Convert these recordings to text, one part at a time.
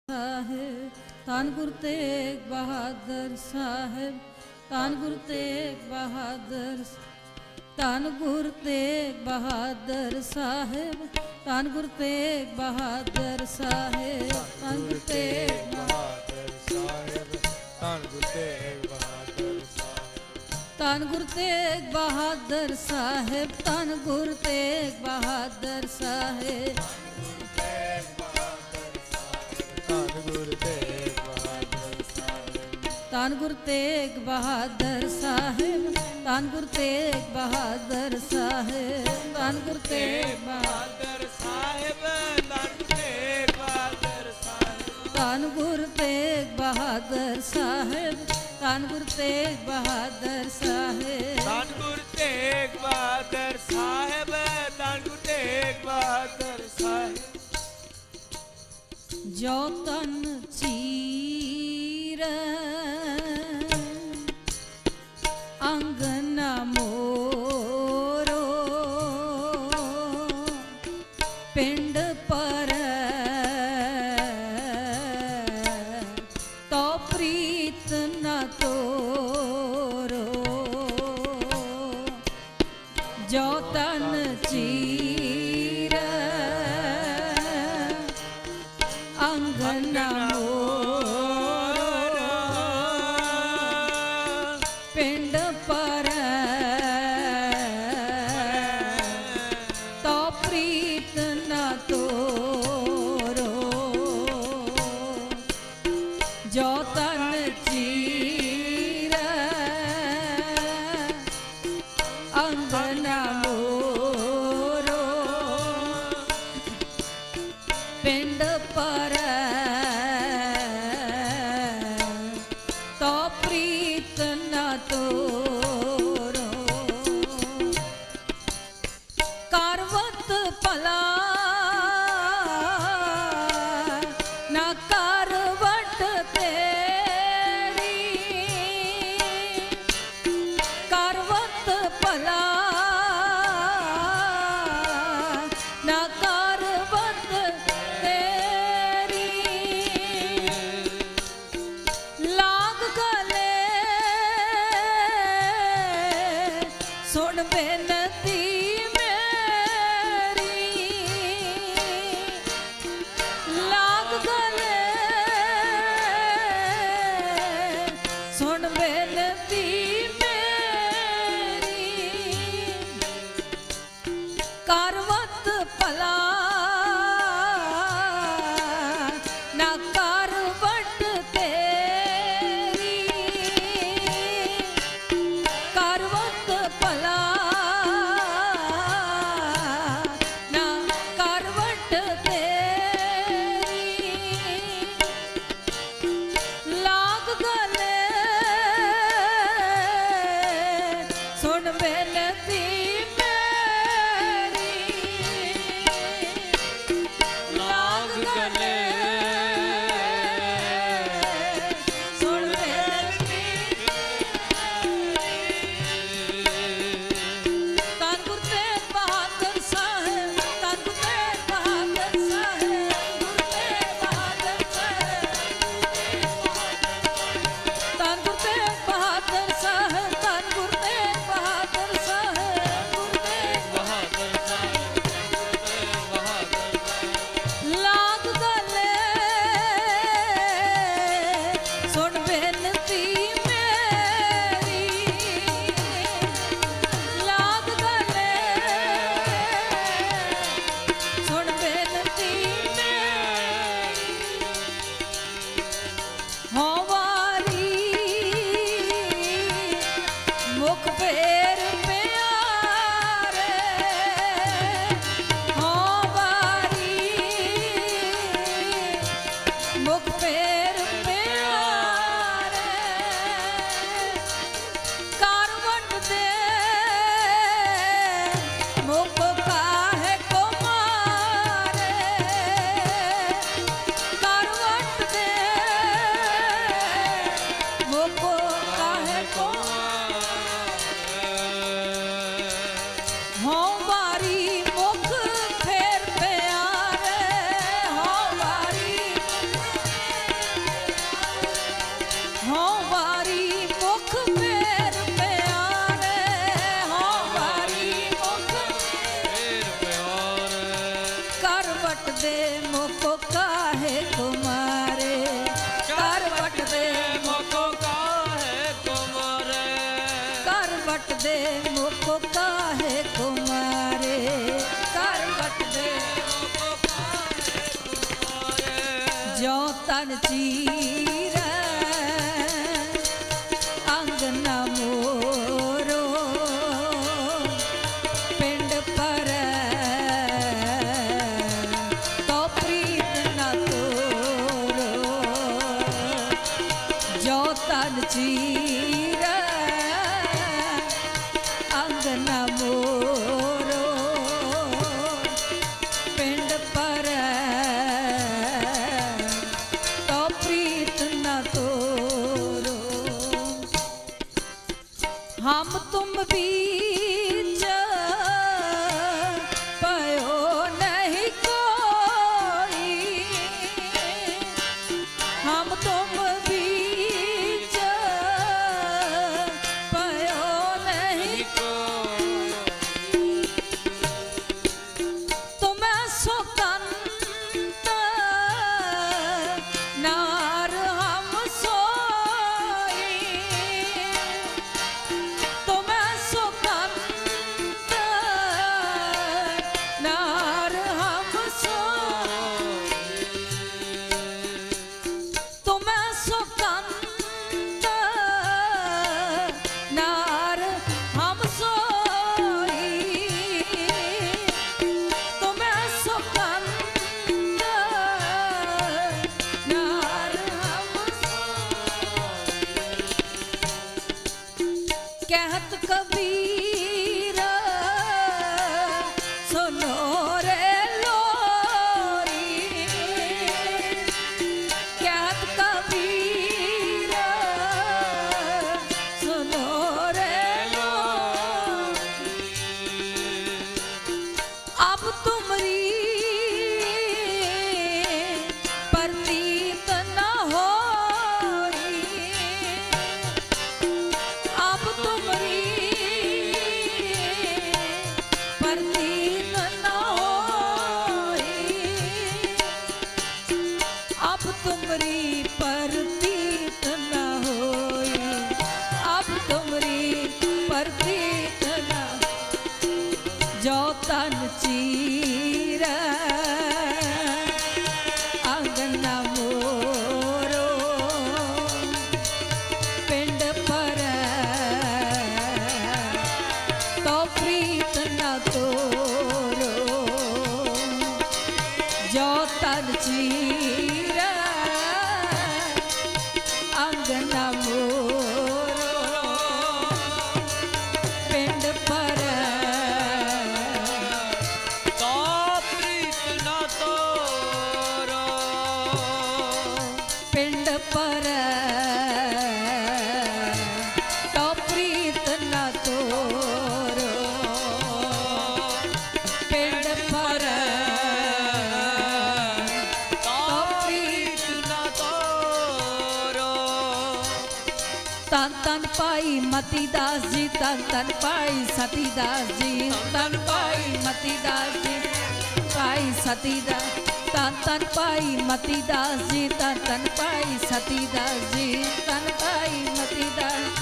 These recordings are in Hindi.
साहेब धन गुरु तेग बहादुर साहेब धन गुरु तेग बहादुर धन गुरु तेग बहादुर साहेब धन गुरु तेग बहादुर साहेब धन गुरु तेग बहादुर साहेब धन गुरु तेग बहादुर साहेब धन गुरु तेग बहादुर साहेब धन गुरु तेग बहादुर साहेब धन गुरु तेग बहादुर साहेब धन गुरु तेग बहादुर साहेब धन गुरु तेग बहादुर साहेब धन गुरु तेग बहादुर साहेब धन गुरु तेग बहादुर साहेब धन गुरु तेग बहादुर साहेब धन गुरु तेग बहादुर साहेब जो तन चीर अंगना मोरो पिंड पर तो प्रीत न तोरो जो तन चीर अंगना मोरो पिंड पर तो प्रीत न तोरो जो तन चीर अंगना मोरो पिंड पर तो प्रीत न तोरो करवत भला न करवट तेरी करवत भला न करवत तेरी लाग गले सुन बेनती मेरी लाग गले सुन बेनती मेरी करवत भला न करवट तेरी करवत भला न करवट तेरी लाग गले सुन बेनती मेरी लाग गले सुन बेनती धन गुरु तेग बहादुर साहेब धन गुरु तेग बहादुर साहेब गुरु तेग बहादुर साहेब धन गुरु तेग बहादुर साहेब धन गुरु तेग बहादुर साहेब गुरु तेग बहादुर साहेब लाग गले सुन बेनती मेरी लाग गले सुन बेनती मेरी हो वारी मुख फेर प्यारे हो वारी मुख फेर प्यारे करवट दे मुख काहे को मारे करवट दे मुख काहे को हो वारी मुख फेर प्यारे हो वारी जो तन चीर अंगना मोरो पिंड पर तो प्रीत न तोरो जो तन चीर अंगना मोरो पिंड पर तो प्रीत न तोरो हम तुम बीच पयो नहीं कोई हम तुम बीच पयो नहीं तुम्हें सुकंत नार हम सोई तुम्हें सुकंत नार हम सोई तुम्हें सुकंत नार हम सोई तुम्हें सुकंत नार हम कहत कबीर सुनो रे लोरी कहत कबीर सुनो रे लोरी अब तुमरी प्रतीत न होई अब तुमरी प्रतीत न होई अब तुमरी प्रतीत न होई अब तुमरी प्रतीत न जो तन चीर अंगना मोरो पिंड पर तो प्रीत न तोरो जो तन चीर अंगना मोरो पिंड पर तो प्रीत न तोरो पिंड पर तो प्रीत न तोरो पिंड पर तो प्रीत न तोरो तन तन पाई मतीदास जी तन तन पाई सतीदास जी तन पाई मतीदास जी पाई सतीदास तन तन पाई मतीदास जी तन तन पाई सतीदास जी तन पाई मतीदास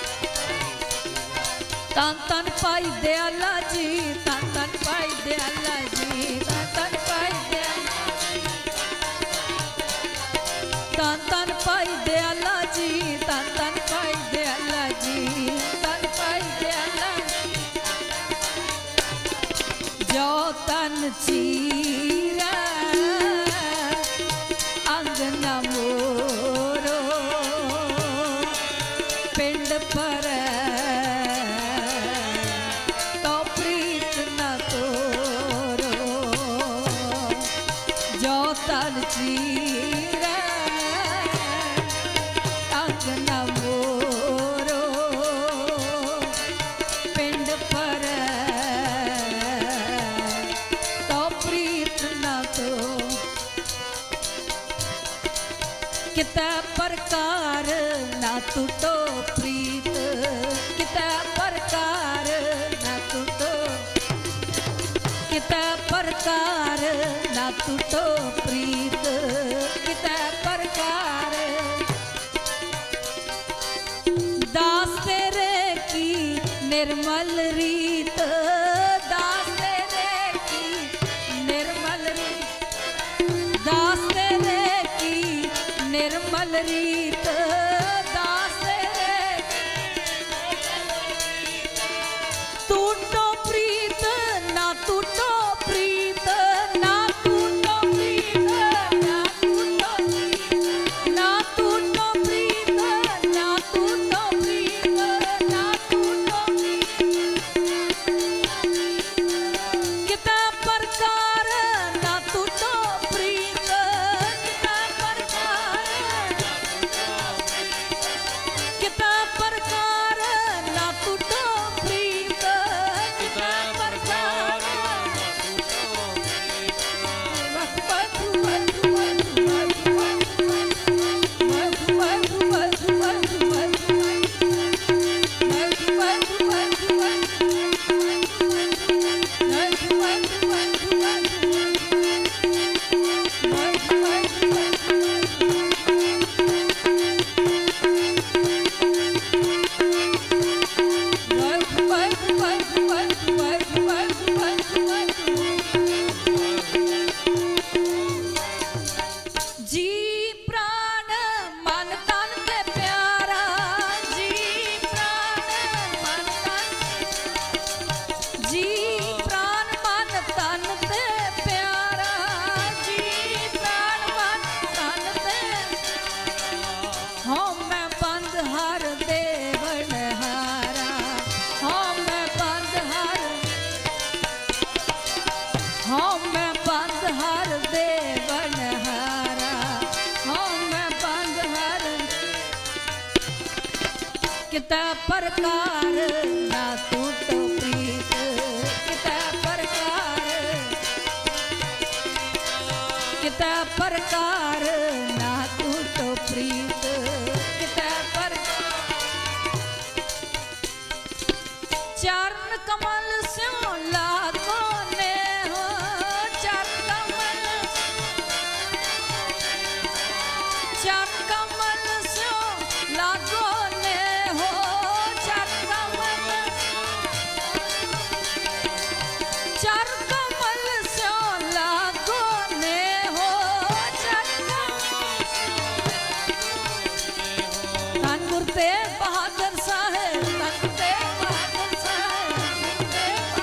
तन तन पाई दयाला जी तन तन पाई दयाला जी तन तन पाई तन तन पाई दयाला जी तन तन पाई दयाला जी तन पाई दयाला जो तन चीर अंगना मोरो पिंड पर तो प्रीत न तोरो जो तन चीर अंगना मोरो पिंड पर तो प्रीत न तो किता प्रकार ना टूटो प्रीत किता प्रकार ना टूटो किता प्रकार ना टूटो प्रीत किता प्रकार दास तेरे की निर्मल रीत दास तेरे की निर्मल रीत दास तेरे की मल रीत दास रे टूटो प्रीत ना टूटो प्रीत ना टूटो प्रीत ना टूटो ना टूटो प्रीत ना टूटो प्रीत ना टूटो कितना प्रकार ना टूटो प्रीत कितना प्रकार कितना प्रकार ना टूटो प्रीत कितना प्रकार जी प्राण मन तन ते प्यारा जी प्राण मन तन जी प्राण मन तन ते प्यारा जी प्राण मन तन ते हाँ मैं बंद हर देवन हारा हाँ मैं बंद हर हाँ मैं बंद हर देवन हारा हाँ मैं बंद हर कितना प्रकार ना टूटो प्रीत कितना प्रकार ना टूटो प्रीत कितना प्रकार चरण कमल स्यों लागो ने हो चरण कमल स्यों लागो ने हो चरण कमल स्यों लागो ने हो धन गुरु तेग बहादुर साहेब धन तेग बहादुर साहेब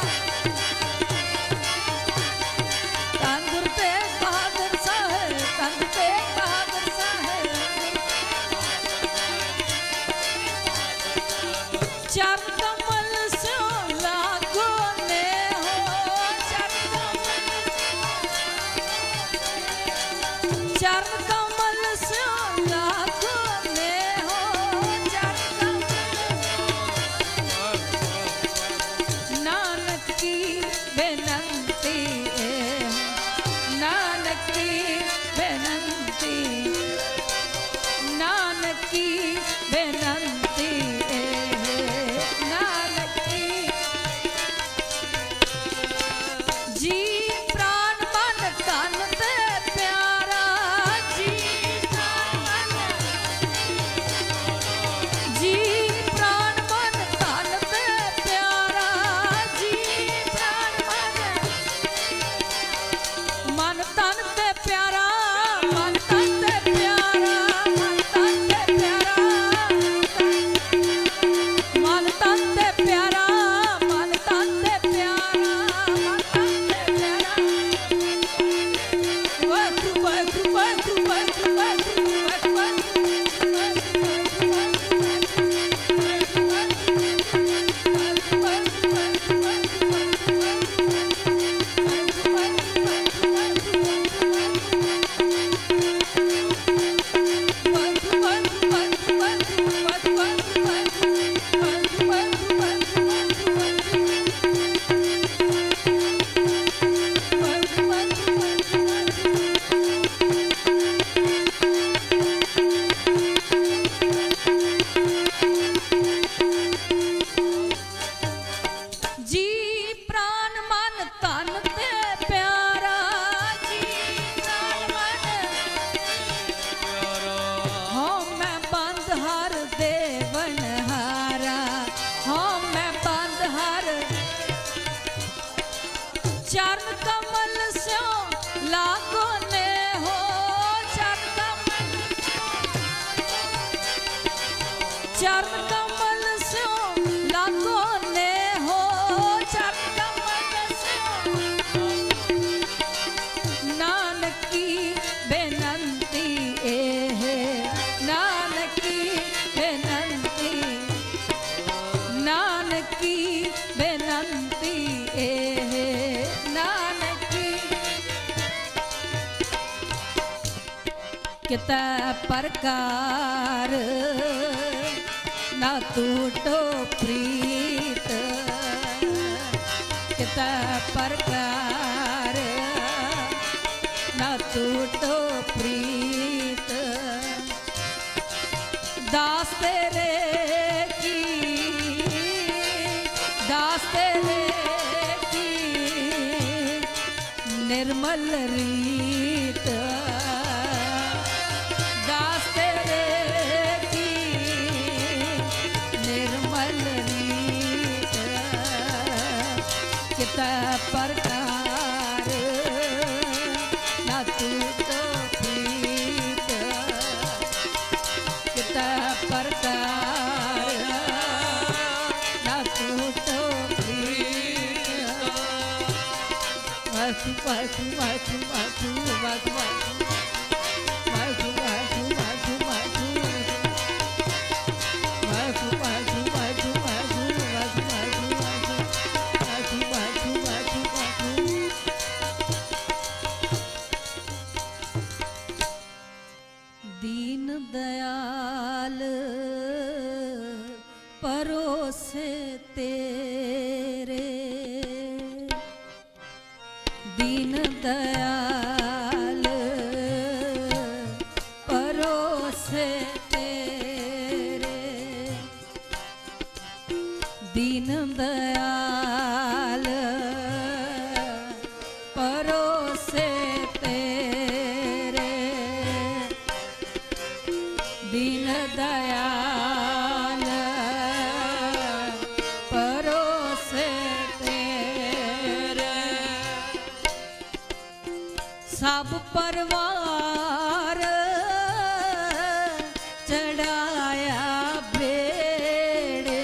धन गुरु तेग बहादुर साहेब धन तेग बहादुर साहेब चरण कमल स्यों लागो ने हो चरण कमल स्यों लागो ने हो चरण कमल चरण कमल स्यो लागो ने हो, चरण कमल स्यो नानक की बेनंती ए है, नानक की बेनंती, नानक की बेनंती ए है, नानक की किता प्रकार ना टूटो प्रीत, किता प्रकार ना टूटो प्रीत, दास तेरे की, दास तेरे की निर्मल रीत, दास तेरे की निर्मल रीत, किता प्रकार ना टूटो प्रीत, किता प्रकार ना टूटो प्रीत। वासु वासु वासु वासु वासु वासु वासु वासु वासु वासु वासु वासु वासु वासु वासु वासु वासु वासु। दीन दयाल परोसे तेरे, दीन दयाल परोसे तेरे, दीन दयाल परोसे तेरे, दीन दयाल परोसे तेरे, सब परवार चढ़ाया बेड़े,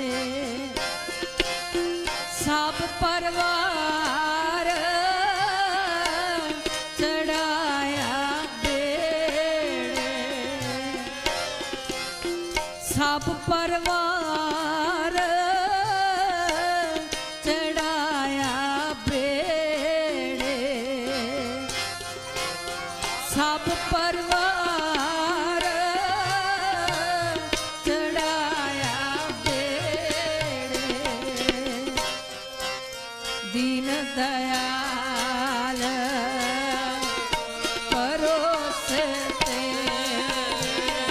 सब परवार चढ़ाया बेड़े, सब परवार चढ़ाया बेड़े, सब परवार चढ़ाया बेड़े, दीन दयाल परोसे तेरे,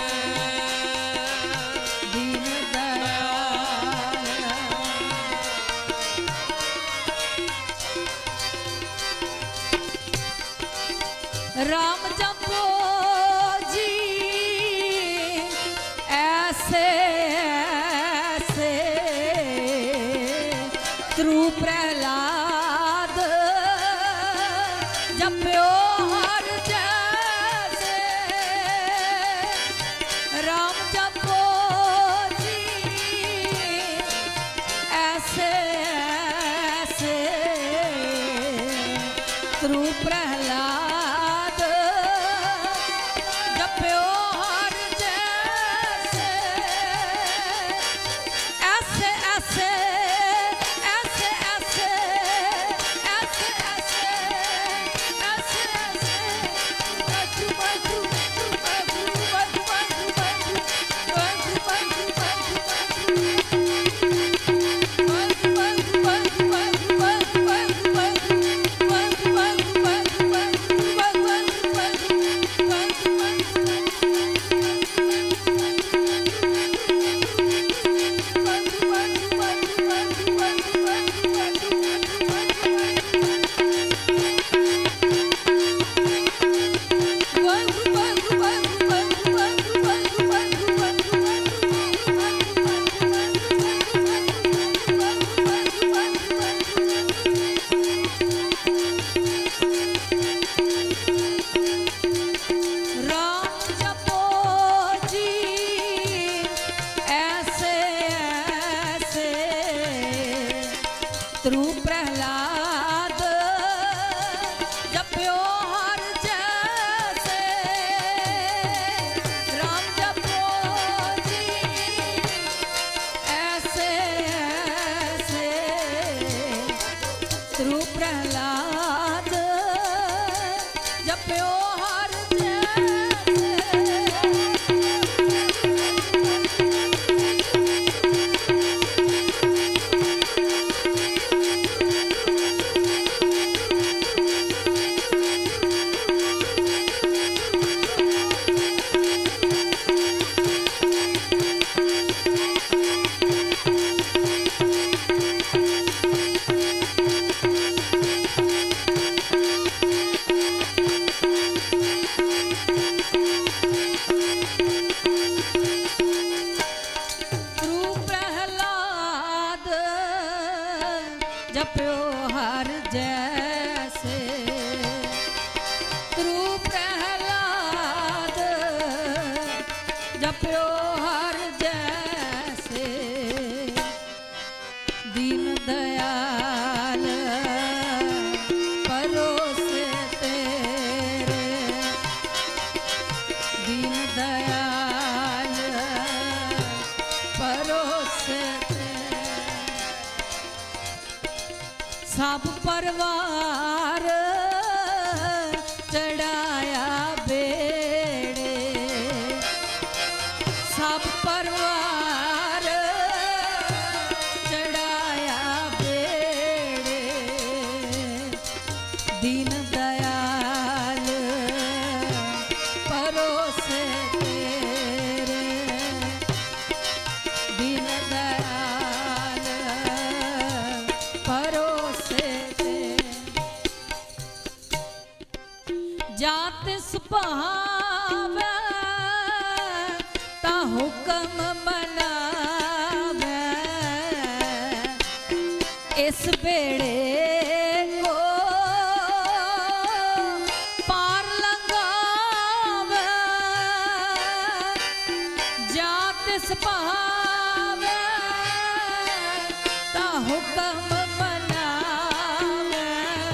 दीन दयाल। राम जपो जी ऐसे ऐसे, त्रु प्रहलाद जप्यो हर जैसे, राम जपो जी ऐसे ऐसे, त्रु प्रहलाद जप्यो हर जैसे दीन दयाल परोसे तेरे दीन दयाल परोसे तेरे सब परिवार चढ़ाया बेड़े सब परिवार चढ़ाया बेड़े दीन दयाल परोसे तेरे दीन दयाल परोसे तेरे जात सुभावे ता हुक्म मनावे इस बेड़े को पार लगावे जात सुभावे ता हुक्म मनावे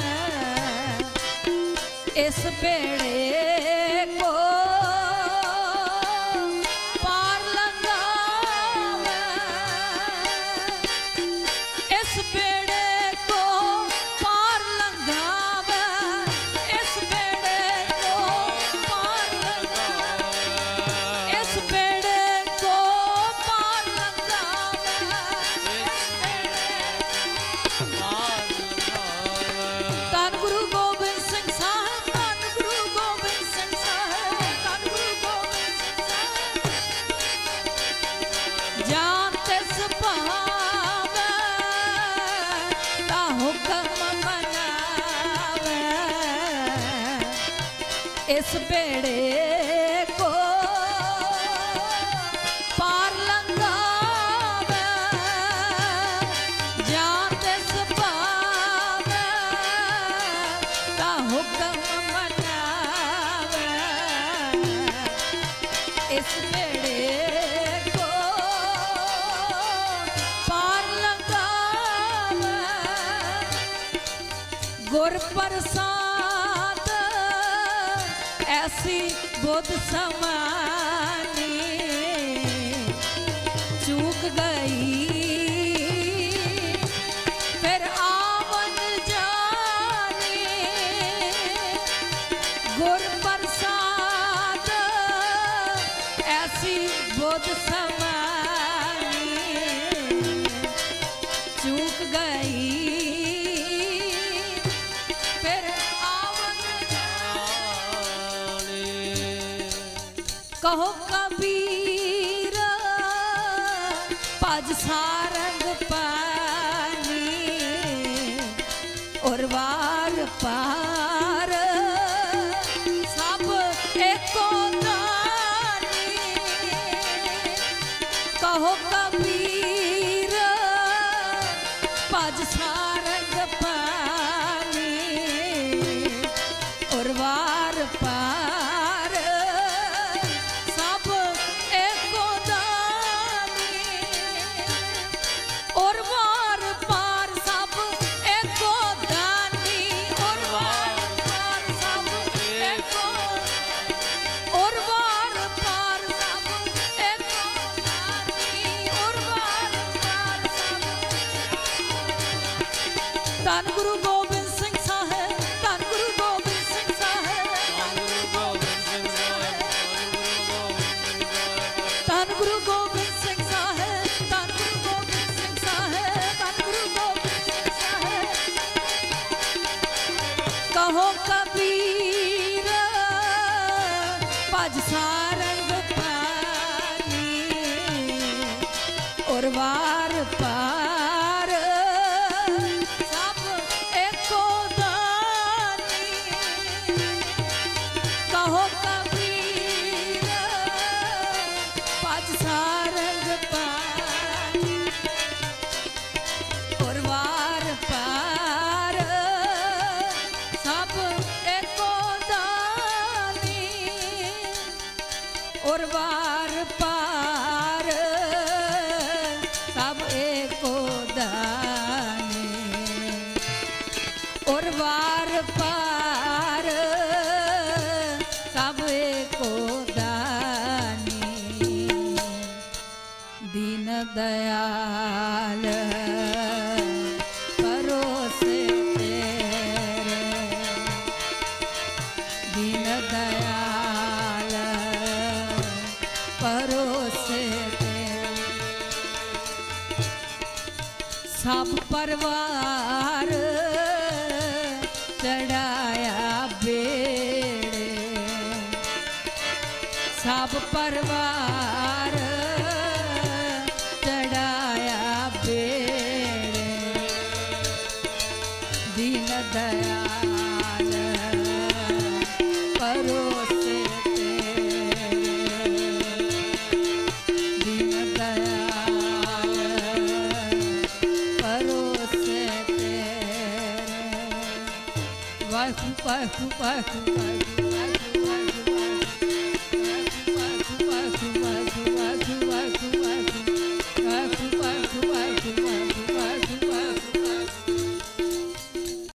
इस बेड़े को पार लगावे इस बेड़े को पार लगावे इस बेड़े को पार लगावे इस बेड़े को पार लगावे धन गुरु गोबिंद सिंह साहब धन गुरु गोबिंद सिंह साहब धन गुरु गोबिंद सिंह साहब जान तिस भावे ता हुक्म मनावे इस बेड़े को पार लगावे जान तिस भावे ता हुक्म मनावे इस बेड़े को पार लगावे गुर प्रसाद ऐसी बुद्ध समानी चूक गई फिर आवन जानी गुर प्रसाद ऐसी बुद्ध समानी चूक गई फिर आवन जानी कहो कबीर भज सारंग पानी और वार पार सब एको दानी कहो कबीर भज सारंग पानी और वार पार सब एको दानी और वार पार सब एको दानी और वार पार सब एको और वार पार सब एको दानी और वार पार सब धन गुरु गोबिंद सिंह साहब धन गुरु गोबिंद सिंह साहब धन गुरु गोबिंद सिंह साहब धन गुरु गोबिंद सिंह साहब धन गुरु गोबिंद सिंह साहब कहो कबीर भज सारंग पानी और वार पार सब एको दानी कहो कबीर भज सारंग पानी और वार पार सब एको दानी और और वार पार सब एको दानी, और वार पार सब एको दानी। दीन दयाल परोसे तेरे, दीन दयाल परोसे तेरे। सब परिवार चढ़ाया बेड़े, सब परिवार चढ़ाया बेड़े। दीन दयाल परोसे तेरे, दीन दयाल परोसे तेरे। वाहिगुरू वाहिगुरू वाहिगुरू वाहिगुरू।